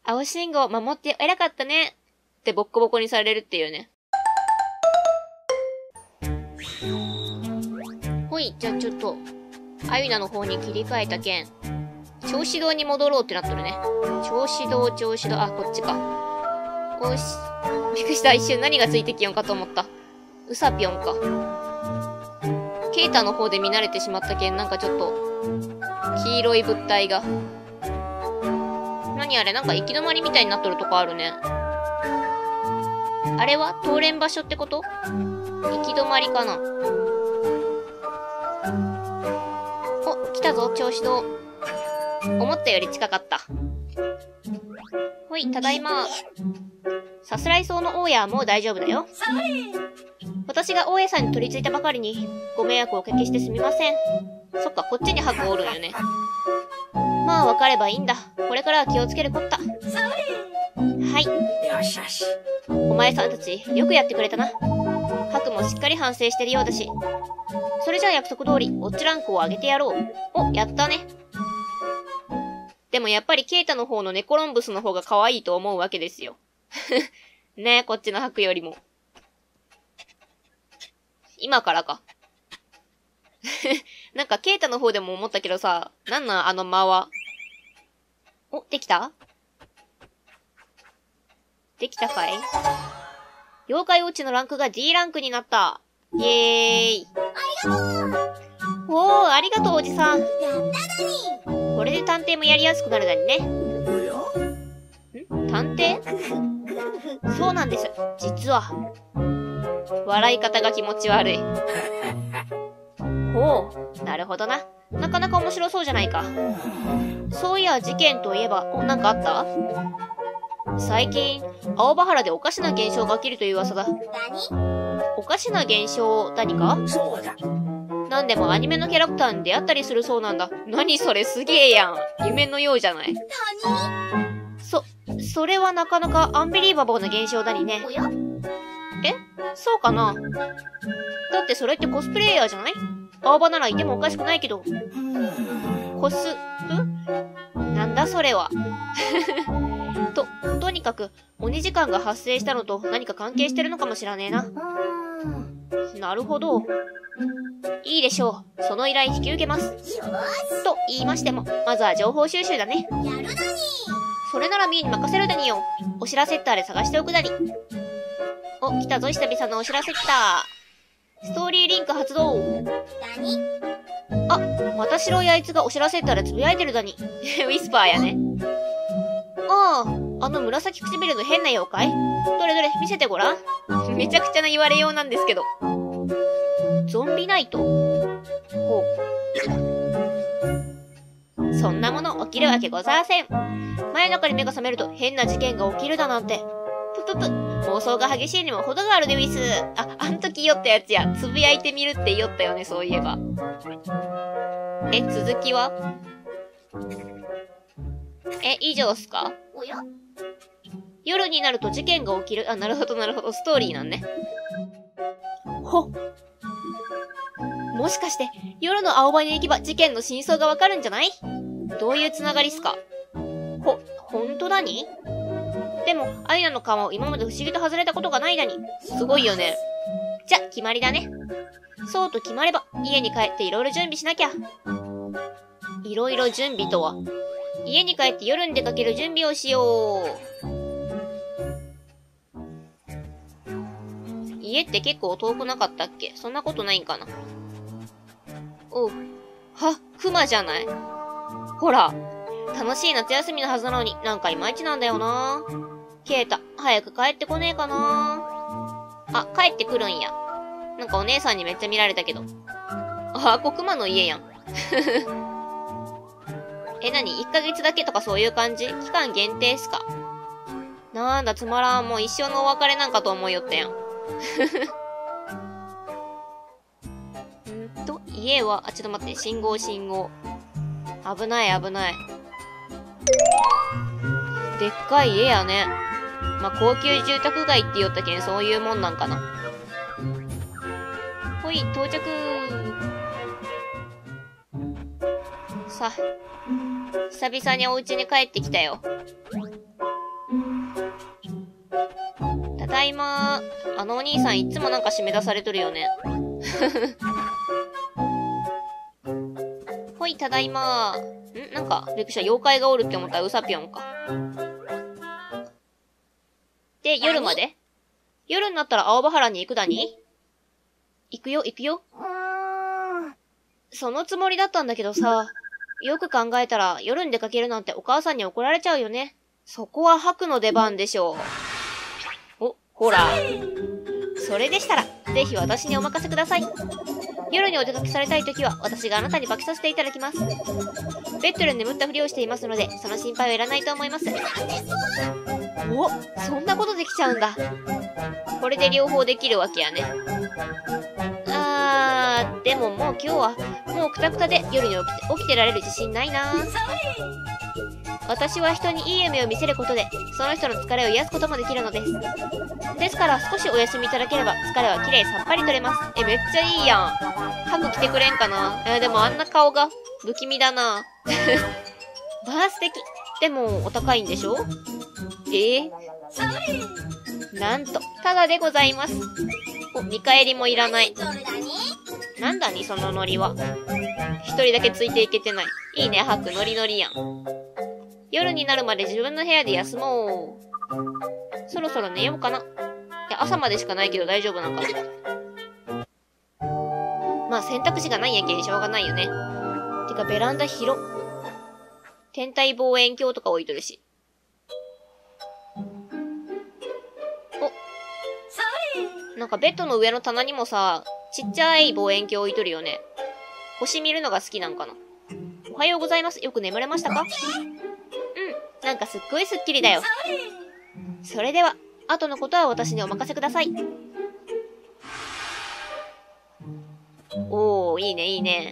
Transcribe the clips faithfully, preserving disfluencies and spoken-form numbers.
青信号守って偉かったね。ってボッコボコにされるっていうね。ほい、じゃあちょっと、あゆなの方に切り替えたけん、調子堂に戻ろうってなっとるね。調子堂、調子堂、あ、こっちか。おし。びっくりした。一瞬何がついてきよんかと思った。うさぴょんか。ケイタの方で見慣れてしまったけん、なんかちょっと、黄色い物体が。何あれ、なんか行き止まりみたいになっとるとこあるね。あれは通れん場所ってこと？行き止まりかな。お、来たぞ、調子堂。思ったより近かった。ほい、ただいま。さすらいそうの大家はもう大丈夫だよ。私が大家さんに取り付いたばかりに、ご迷惑をおかけしてすみません。そっか、こっちに白おるんよね。まあ、わかればいいんだ。これからは気をつけるこった。はい。よしよし。お前さんたち、よくやってくれたな。白もしっかり反省してるようだし。それじゃあ約束通り、おっちらんこをあげてやろう。お、やったね。でもやっぱりケイタの方のネコロンブスの方が可愛いと思うわけですよ。ねえ、こっちの白よりも。今からか。なんかケイタの方でも思ったけどさ、なんなんあの間は。お、できた？できたかい？妖怪ウォッチのランクが ディー ランクになった。イエーイ。ありがとう。おー、ありがとうおじさん。やっただに。これで探偵もやりやすくなるだにね。ん？探偵？そうなんです。実は。笑い方が気持ち悪い。ほう、なるほどな。なかなか面白そうじゃないか。そういや、事件といえば、お、なんかあった？最近、青葉原でおかしな現象が起きるという噂だ。何？おかしな現象、何か？そうだ。なんでもアニメのキャラクターに出会ったりするそうなんだ。何それすげえやん。夢のようじゃない。何？そ、それはなかなかアンビリーバボーな現象だにね。おや？え？そうかな？だってそれってコスプレイヤーじゃない？青葉ならいてもおかしくないけど。コス、う？なんだそれは。と、とにかく、鬼時間が発生したのと何か関係してるのかもしらねえな。なるほど。いいでしょう。その依頼引き受けます。と言いましても、まずは情報収集だね。やるだに。それならミーに任せるだによ。お知らせッターで探しておくだに。お、来たぞ久々のお知らせッター。ストーリーリンク発動。だに。あ、また白いあいつがお知らせッターでつぶやいてるだに。ウィスパーやね。ああ、あの紫唇の変な妖怪？どれどれ、見せてごらん。めちゃくちゃな言われようなんですけど。ゾンビナイト？ほう。そんなもの起きるわけございません。真夜中に目が覚めると変な事件が起きるだなんて。ぷぷぷ。妄想が激しいにも程があるでウィス。あ、あん時言ったやつや。つぶやいてみるって言ったよね、そういえば。え、続きは？え、以上っすか？おや？夜になると事件が起きる。あ、なるほどなるほど。ストーリーなんね。ほ。もしかして、夜の青葉に行けば事件の真相がわかるんじゃない？どういうつながりっすか？ほ、ほんとだに？でも、アイナの顔を今まで不思議と外れたことがないだに。すごいよね。じゃ、決まりだね。そうと決まれば、家に帰っていろいろ準備しなきゃ。いろいろ準備とは。家に帰って夜に出かける準備をしよう。家って結構遠くなかったっけ？そんなことないんかな。おう。は、クマじゃない？ほら。楽しい夏休みのはずなのに、なんかいまいちなんだよな。ケイタ、早く帰ってこねえかな。あ、帰ってくるんや。なんかお姉さんにめっちゃ見られたけど。あ、こクマの家やん。え、なに？ いっ ヶ月だけとかそういう感じ？期間限定っすか？なんだ、つまらん。もう一生のお別れなんかと思いよったやん。んと、家は、あ、ちょっと待って、信号信号。危ない危ない。でっかい家やね。まあ、高級住宅街って言ったけんそういうもんなんかな。ほい、到着。さあ、久々にお家に帰ってきたよ。 いま。あのお兄さんいつもなんか締め出されとるよね。ほい、ただいま。んなんか、びっくりした。妖怪がおるって思ったらウサピョンか。で、夜まで夜になったら青葉原に行くだに行くよ、行くよ。そのつもりだったんだけどさ、よく考えたら夜に出かけるなんてお母さんに怒られちゃうよね。そこは白の出番でしょう。お、ほら。それでしたら、ぜひ私にお任せください。夜にお出かけされたいときは、私があなたに化けさせていただきます。ベッドで眠ったふりをしていますので、その心配はいらないと思います。お、そんなことできちゃうんだ。これで両方できるわけやね。あー、でももう今日は、もうくたくたで夜に起きて、起きてられる自信ないな。私は人にいい夢を見せることで、その人の疲れを癒すこともできるのです。ですから少しお休みいただければ疲れはきれいさっぱり取れます。え、めっちゃいいやん。白着てくれんかな。えー、でもあんな顔が不気味だな。まあ素敵。でもお高いんでしょ？えー、なんと、ただでございます。お、見返りもいらない。なんだにそのノリは。一人だけついていけてない。いいね、白ノリノリやん。夜になるまで自分の部屋で休もう。そろそろ寝ようかな。いや、朝までしかないけど大丈夫なんか。まあ選択肢がないんやけんしょうがないよね。てかベランダ広。天体望遠鏡とか置いとるし。お。なんかベッドの上の棚にもさ、ちっちゃい望遠鏡置いとるよね。星見るのが好きなんかな。おはようございます。よく眠れましたか？なんかすっごいスッキリだよ。それでは、後のことは私にお任せください。おー、いいね、いいね。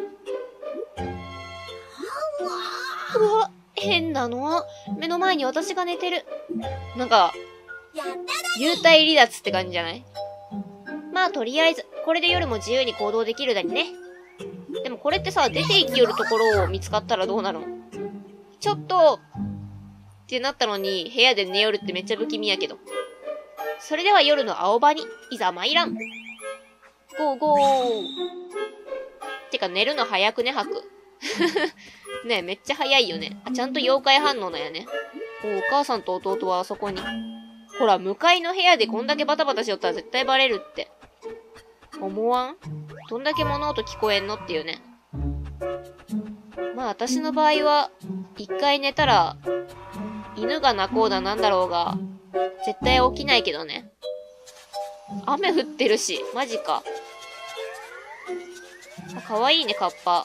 うわ、変なの。目の前に私が寝てる。なんか、幽体離脱って感じじゃない？まあ、とりあえず、これで夜も自由に行動できるだにね。でもこれってさ、出て行きよるところを見つかったらどうなるの？ちょっと、ってなったのに、部屋で寝よるってめっちゃ不気味やけど。それでは夜の青場に、いざ参らん。ゴーゴー。てか寝るの早くね、吐く。ねえ、めっちゃ早いよね。あ、ちゃんと妖怪反応なんやね。お、お母さんと弟はあそこに。ほら、向かいの部屋でこんだけバタバタしよったら絶対バレるって。思わん？どんだけ物音聞こえんのっていうね。まあ私の場合は、一回寝たら、犬が鳴こうだなんだろうが、絶対起きないけどね。雨降ってるし、マジか。あ、かわいいね、カッパ。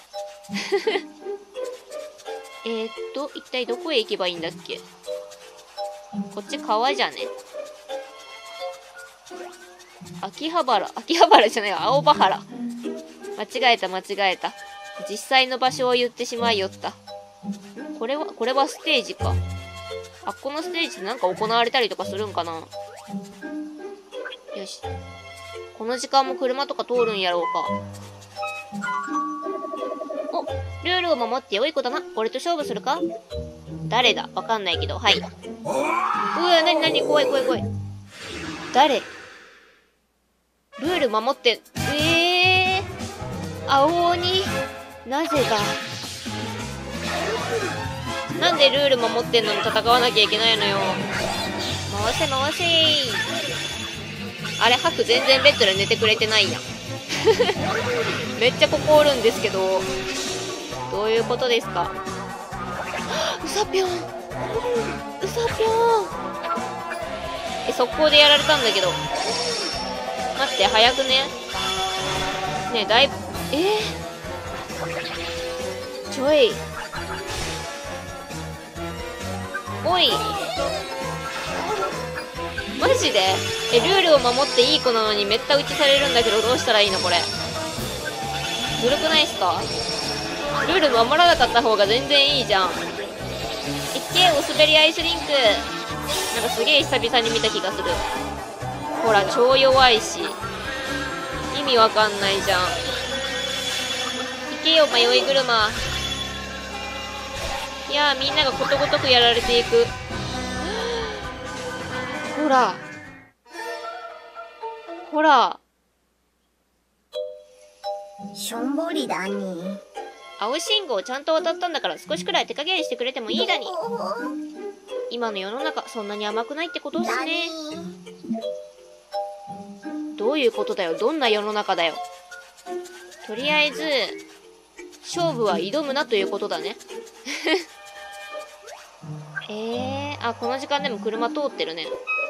えーっと、一体どこへ行けばいいんだっけ？こっち川じゃね？秋葉原、秋葉原じゃないわ、青葉原。間違えた、間違えた。実際の場所を言ってしまいよった。これは、これはステージか。あ、このステージでなんか行われたりとかするんかな？よし。この時間も車とか通るんやろうか。お、ルールを守って良い子だな。俺と勝負するか？誰だ？わかんないけど、はい。うわ、なになに？怖い怖い怖い。誰？ルール守って、えー、青鬼、なぜだ？なんでルール守ってんのに戦わなきゃいけないのよ。回せ回せー。あれ、ハク全然ベッドで寝てくれてないやん。めっちゃここおるんですけど、どういうことですか？ウサピョン、ウサピョン。え、速攻でやられたんだけど。待って、早くね。ねえ、だいぶ、えー、ちょい。おい。マジで？え、ルールを守っていい子なのにめった打ちされるんだけど、どうしたらいいのこれ。ずるくないっすか？ルール守らなかった方が全然いいじゃん。いっけ、お滑りアイスリンク。なんかすげえ久々に見た気がする。ほら、超弱いし。意味わかんないじゃん。行けよ、迷い車。いやー、みんながことごとくやられていく。ほら。 ほら。 しょんぼりだに。 青信号ちゃんと渡ったんだから少しくらい手加減してくれてもいいだに。今の世の中そんなに甘くないってことっすね。どういうことだよ。どんな世の中だよ。とりあえず、勝負は挑むなということだね。えー、あ、この時間でも車通ってるね。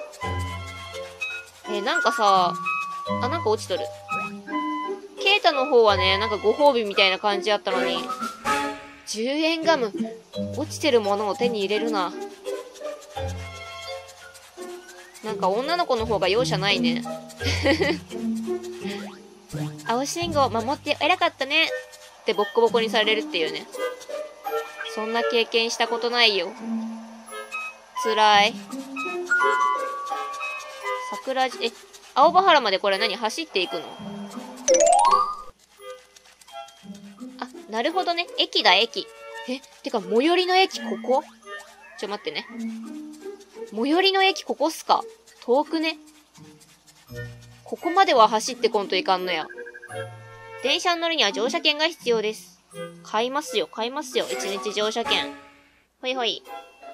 えー、なんかさ、あ、なんか落ちとる。ケイタの方はね、なんかご褒美みたいな感じやったのに、じゅうえんガム、落ちてるものを手に入れるな。なんか女の子の方が容赦ないね。青信号守って偉かったねってボッコボコにされるっていうね。そんな経験したことないよ。辛い。桜地、え、青葉原までこれ何走っていくの？あ、なるほどね。駅だ、駅。え、てか、最寄りの駅ここ？ちょ、待ってね。最寄りの駅ここっすか？遠くね。ここまでは走ってこんといかんのや。電車に乗るには乗車券が必要です。買いますよ、買いますよ。一日乗車券。ほいほい。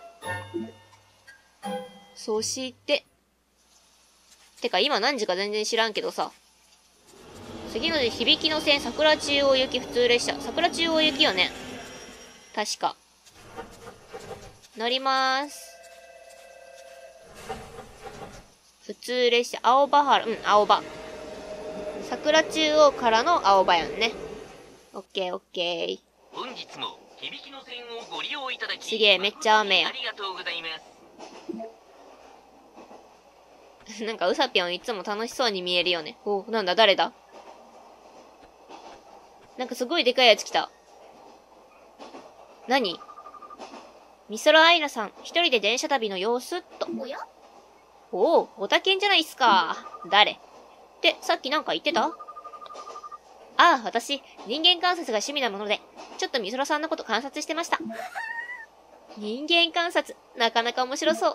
そして。てか、今何時か全然知らんけどさ。次の響きの線、桜中央行き普通列車。桜中央行きよね。確か。乗りまーす。普通列車、青葉原、うん、青葉。桜中央からの青葉やんね。オッケーオッケー。 本日も響きの線をご利用いただき、 すげえ、めっちゃ雨や。 ありがとうございます。 なんかウサピョンいつも楽しそうに見えるよね。お、なんだ、誰だ？なんかすごいでかいやつ来た。何？美空アイナさん、一人で電車旅の様子っと。 おや？ おお、オタケンじゃないっすか。誰？って、さっきなんか言ってた？ああ、私、人間観察が趣味なもので、ちょっと美空さんのこと観察してました。人間観察、なかなか面白そう。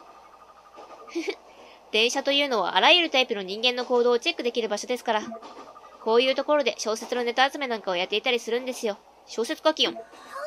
電車というのはあらゆるタイプの人間の行動をチェックできる場所ですから。こういうところで小説のネタ集めなんかをやっていたりするんですよ。小説書きよん。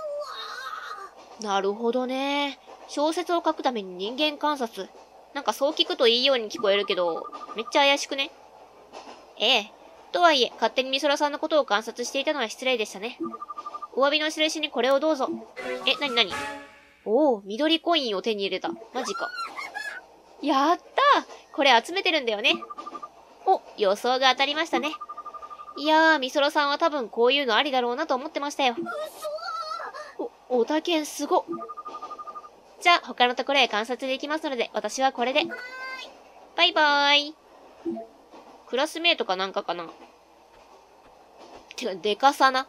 なるほどね。小説を書くために人間観察。なんかそう聞くといいように聞こえるけど、めっちゃ怪しくね。ええ。とはいえ、勝手に美空さんのことを観察していたのは失礼でしたね。お詫びの印にこれをどうぞ。え、なになに？おお、緑コインを手に入れた。マジか。やったー！これ集めてるんだよね。お、予想が当たりましたね。いやー、美空さんは多分こういうのありだろうなと思ってましたよ。お、おたけんすごっ。じゃあ、他のところへ観察できますので、私はこれで。バイバーイ。クラスメイトかなんかかな。てか、でかさな。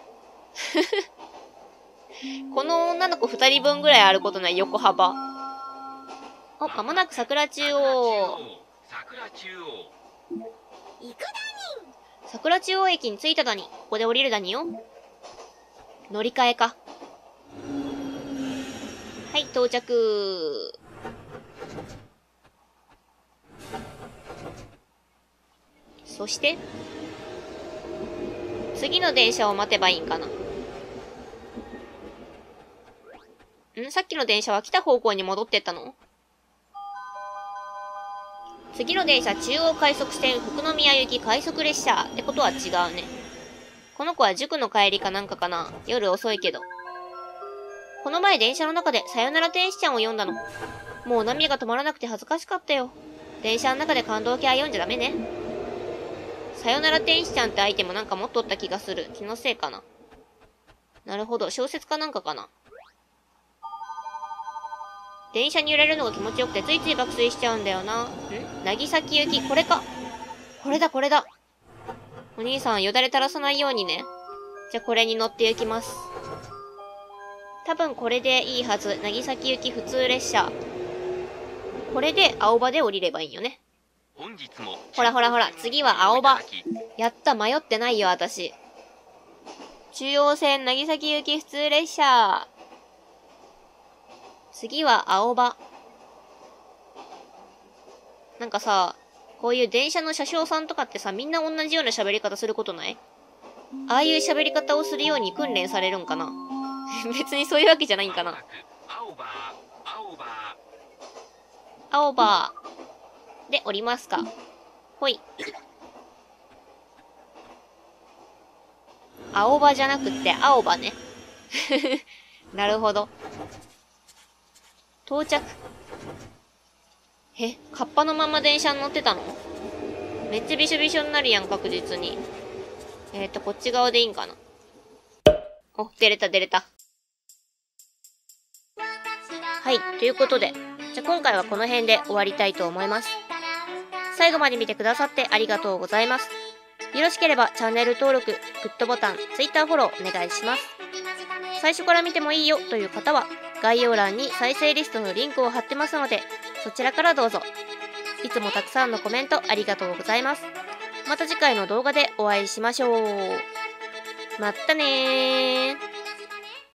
この女の子二人分ぐらいあることない横幅。お、まもなく桜中央。 桜中央。 行くだに。 桜中央駅に着いただに。ここで降りるだによ。乗り換えか。はい、到着。そして、次の電車を待てばいいんかな。ん？さっきの電車は来た方向に戻ってったの？次の電車、中央快速線、福宮行き快速列車ってことは違うね。この子は塾の帰りかなんかかな。夜遅いけど。この前電車の中でさよなら天使ちゃんを読んだの。もう涙が止まらなくて恥ずかしかったよ。電車の中で感動系は読んじゃダメね。さよなら天使ちゃんってアイテムなんか持っとった気がする。気のせいかな。なるほど。小説かなんかかな。電車に揺れるのが気持ちよくてついつい爆睡しちゃうんだよな。ん？渚行き、これか。これだ、これだ。お兄さん、よだれ垂らさないようにね。じゃ、これに乗って行きます。多分これでいいはず。渚行き普通列車。これで青葉で降りればいいよね。 本日もほらほらほら、次は青葉。やった、迷ってないよ、私。中央線渚行き普通列車。次は青葉。なんかさ、 こういう電車の車掌さんとかってさ、みんな同じような喋り方することない？ああいう喋り方をするように訓練されるんかな別にそういうわけじゃないんかな。 青バー、青バー。 青バー。で、降りますか。ほい。青葉じゃなくって青葉ね。なるほど。到着。え、カッパのまま電車に乗ってたの？めっちゃびしょびしょになるやん、確実に。えっと、こっち側でいいんかな。お、出れた出れた。はい、ということで、じゃあ今回はこの辺で終わりたいと思います。最後まで見てくださってありがとうございます。よろしければチャンネル登録、グッドボタン、Twitter フォローお願いします。最初から見てもいいよという方は、概要欄に再生リストのリンクを貼ってますので、そちらからどうぞ。いつもたくさんのコメントありがとうございます。また次回の動画でお会いしましょう。まったねー。